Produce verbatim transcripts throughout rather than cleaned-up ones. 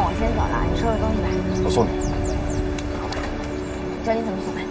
我先走了，你收拾东西吧。 我送你。 教你怎么送吧。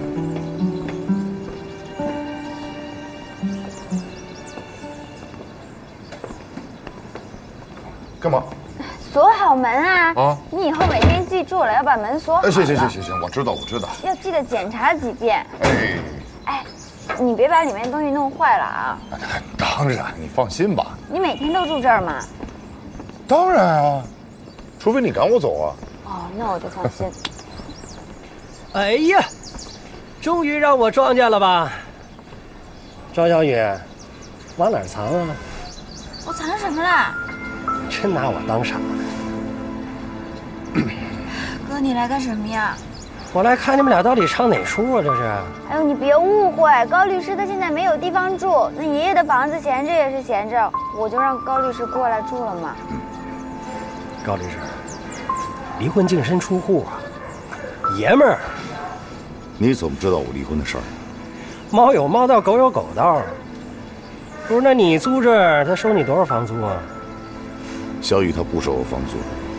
干嘛？ 锁好门啊！ 啊！ 你以后每天记住了，要把门锁好。 哎，行行行行行，我知道我知道。 要记得检查几遍。 哎。 哎，你别把里面东西弄坏了啊！ 当然，你放心吧。 你每天都住这儿吗？ 当然啊，除非你赶我走啊。 哦，那我就放心。 哎呀，终于让我撞见了吧？赵小雨，往哪儿藏啊？ 我藏什么了？ 真拿我当傻呢。 哥，你来干什么呀？ 我来看你们俩到底唱哪出啊？这是。 哎呦，你别误会，高律师他现在没有地方住，那爷爷的房子闲着也是闲着，我就让高律师过来住了嘛。 高律师，离婚净身出户啊，爷们儿。 你怎么知道我离婚的事儿？ 猫有猫道，狗有狗道。不是，那你租这儿，他收你多少房租啊？ 小雨他不收我房租。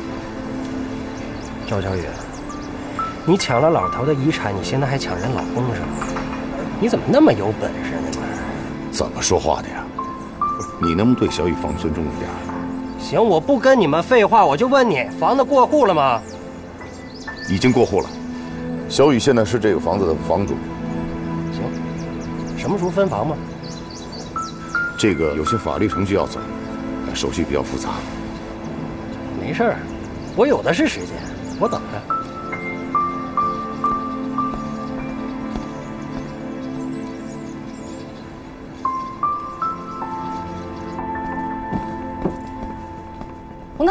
赵小雨，你抢了老头的遗产，你现在还抢人老公是吗？你怎么那么有本事呢？ 怎么说话的呀？你能不能对小雨放尊重一点？ 行，我不跟你们废话，我就问你，房子过户了吗？ 已经过户了。小雨现在是这个房子的房主。 行，什么时候分房吗？ 这个有些法律程序要走，手续比较复杂。 没事儿，我有的是时间，我等着。 洪涛，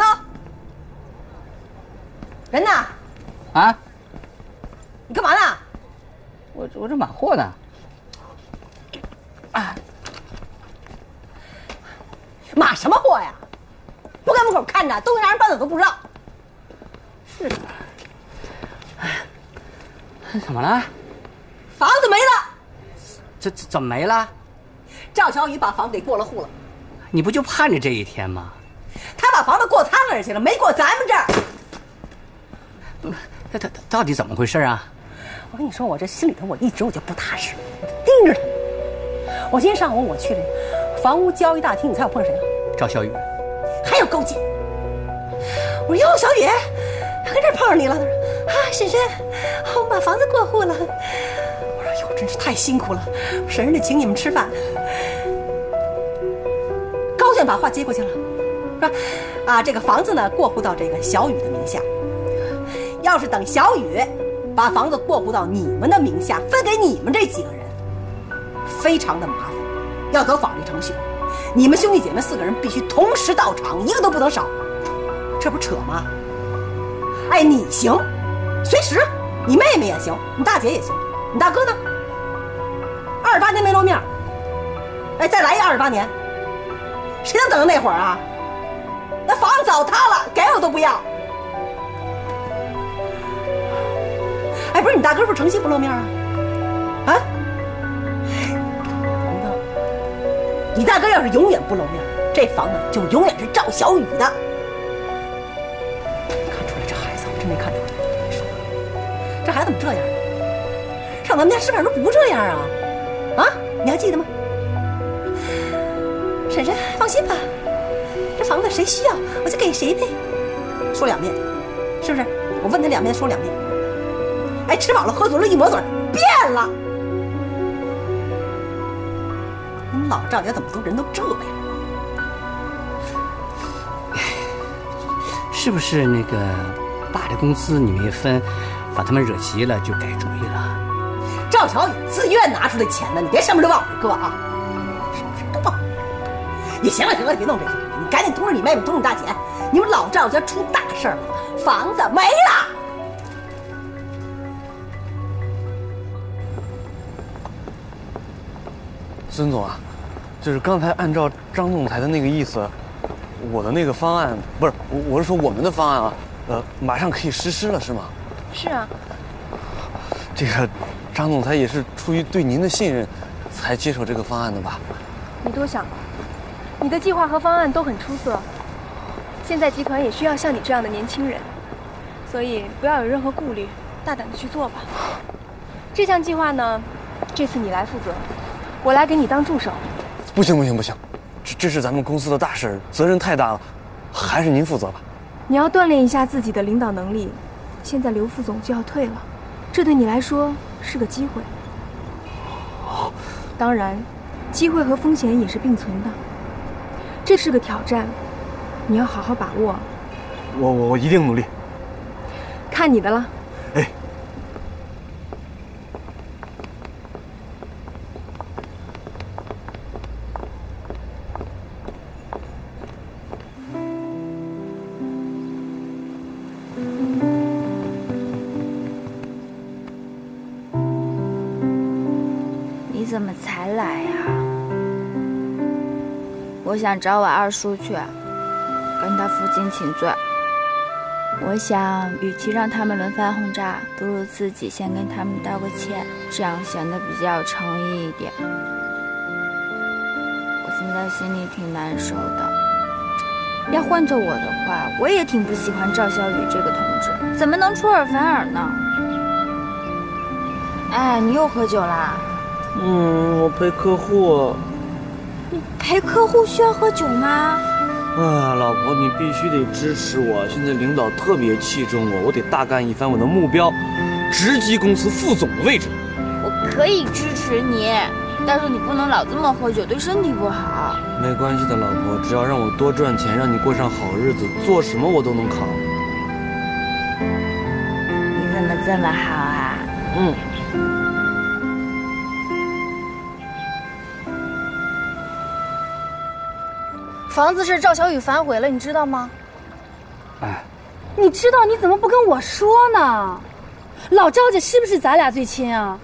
人呢？ 啊？ 你干嘛呢？ 我我这码货呢。 啊！码什么货呀？不在门口看着，东西让人搬走都不知道。 是。哎，怎么了？ 房子没了。 这这怎么没了？ 赵小雨把房子给过了户了。 你不就盼着这一天吗？ 他把房子过他那儿去了，没过咱们这儿。 不，他他到底怎么回事啊？ 我跟你说，我这心里头我一直我就不踏实，我盯着他。我今天上午我去了房屋交易大厅，你猜我碰上谁了？ 赵小雨。 还有高进。我说哟，小雨，跟这儿碰上你了。他说啊，婶婶，我们把房子过户了。我说哟，真是太辛苦了，婶婶得请你们吃饭。高兴把话接过去了，说啊，这个房子呢过户到这个小雨的名下。要是等小雨把房子过户到你们的名下，分给你们这几个人，非常的麻烦，要走法律程序。你们兄弟姐妹四个人必须同时到场，一个都不能少，这不扯吗？哎，你行，随时，你妹妹也行，你大姐也行，你大哥呢？二十八年没露面，哎，再来一二十八年，谁能等到那会儿啊？那房子早塌了，给我都不要。哎，不是你大哥不是诚心不露面啊？啊？红豆，你大哥要是永远不露面，这房子就永远是赵小雨的。看出来这孩子，我真没看出来。这孩子怎么这样？上咱们家吃饭时候不这样啊？啊？你还记得吗？婶婶，放心吧，这房子谁需要我就给谁呗。说两遍，是不是？我问他两遍，说两遍。哎，吃饱了喝足了，一抹嘴变了。你们老赵家怎么都人都这样？ 是不是那个爸的工资你没分，把他们惹急了就改主意了？ 赵小雨自愿拿出的钱呢，你别什么都往这搁啊！是不是都忘？你行了行了，别弄这些，你赶紧通知你妹妹，通知你大姐，你们老赵家出大事了，房子没了。 孙总啊，就是刚才按照张总裁的那个意思，我的那个方案不是，我我是说我们的方案啊，呃，马上可以实施了，是吗？ 是啊。 这个张总裁也是出于对您的信任，才接手这个方案的吧？ 你多想了，你的计划和方案都很出色， 现在集团也需要像你这样的年轻人，所以不要有任何顾虑，大胆的去做吧。这项计划呢，这次你来负责，我来给你当助手。 不行不行不行，这这是咱们公司的大事，责任太大了，还是您负责吧。 你要锻炼一下自己的领导能力。现在刘副总就要退了，这对你来说是个机会。当然，机会和风险也是并存的。这是个挑战，你要好好把握。 我我我一定努力。 看你的了。 哎。 你怎么才来呀？我想找我二叔去，跟他父亲请罪。我想，与其让他们轮番轰炸，不如自己先跟他们道个歉，这样显得比较有诚意一点。我现在心里挺难受的。要换做我的话，我也挺不喜欢赵小雨这个同志，怎么能出尔反尔呢？哎，你又喝酒啦？ 嗯，我陪客户。 你陪客户需要喝酒吗？ 啊，老婆，你必须得支持我！现在领导特别器重我，我得大干一番我的目标，直击公司副总的位置。 我可以支持你，但是你不能老这么喝酒，对身体不好。 没关系的，老婆，只要让我多赚钱，让你过上好日子，做什么我都能扛。 你怎么这么好啊？ 嗯。 房子是赵小雨反悔了，你知道吗？ 哎， 你知道你怎么不跟我说呢？老赵家是不是咱俩最亲啊？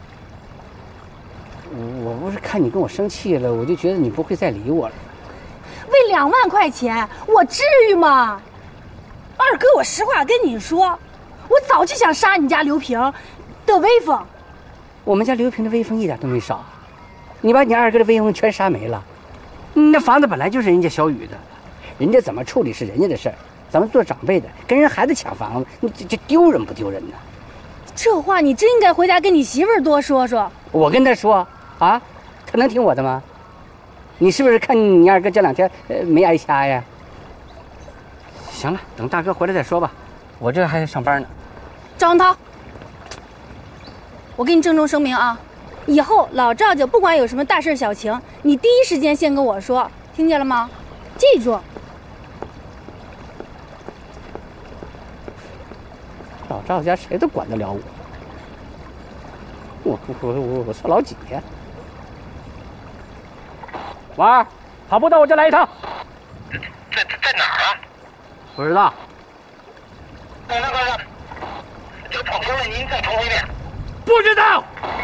我不是看你跟我生气了，我就觉得你不会再理我了。 为两万块钱，我至于吗？二哥，我实话跟你说，我早就想杀你家刘平的威风。 我们家刘平的威风一点都没少，你把你二哥的威风全杀没了。那房子本来就是人家小雨的，人家怎么处理是人家的事儿，咱们做长辈的跟人孩子抢房子，你这这丢人不丢人呢？ 这话你真应该回家跟你媳妇儿多说说。 我跟她说啊，她能听我的吗？你是不是看你二哥这两天呃没挨掐呀？行了，等大哥回来再说吧，我这还上班呢。 赵文涛，我给你郑重声明啊，以后老赵家不管有什么大事小情，你第一时间先跟我说，听见了吗？记住。 老赵家谁都管得了我，我我我我算老几呀？婉儿，跑步到我这来一趟。 在在哪儿啊？ 不知道。 那那个这个跑车您再重复一遍。 不知道。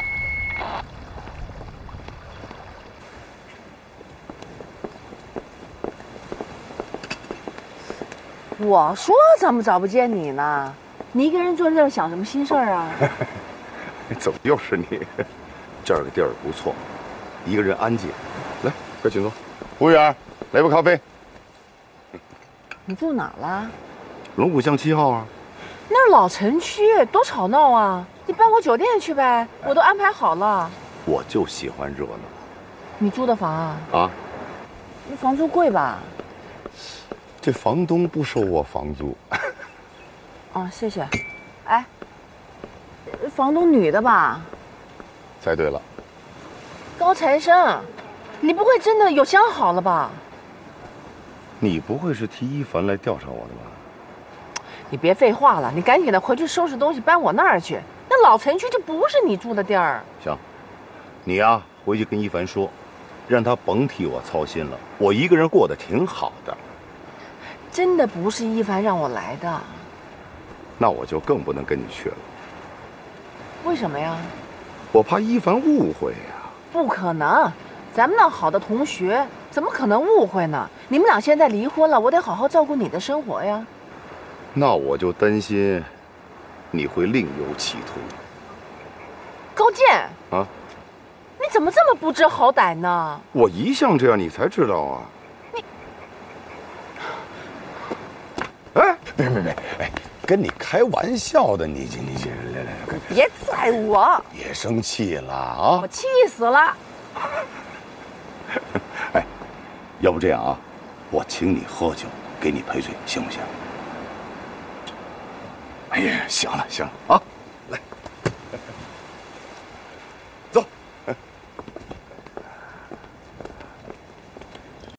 我说怎么找不见你呢？你一个人坐这儿想什么心事儿啊？ 怎么又是你？这儿个地儿不错，一个人安静。来，快请坐。服务员，来杯咖啡。 你住哪了？ 龙虎巷七号啊。 那是老城区，多吵闹啊！你搬我酒店去呗，我都安排好了。 我就喜欢热闹。 你租的房啊？ 啊。 那房租贵吧？ 这房东不收我房租。 哦，谢谢。哎，房东女的吧？ 猜对了。 高材生，你不会真的有想好了吧？ 你不会是替一凡来调查我的吧？ 你别废话了，你赶紧的回去收拾东西搬我那儿去。那老城区就不是你住的地儿。 行，你呀、啊、回去跟一凡说，让他甭替我操心了，我一个人过得挺好的。 真的不是一凡让我来的。 那我就更不能跟你去了。 为什么呀？ 我怕一凡误会呀。 不可能，咱们那好的同学怎么可能误会呢？你们俩现在离婚了，我得好好照顾你的生活呀。 那我就担心你会另有企图。 高健啊， 你怎么这么不知好歹呢？ 我一向这样，你才知道啊。 别别别，哎，跟你开玩笑的，你这你这来来来， 别宰我！ 别生气了啊！ 我气死了！ 哎，要不这样啊，我请你喝酒，给你赔罪，行不行？哎呀，行了行了啊！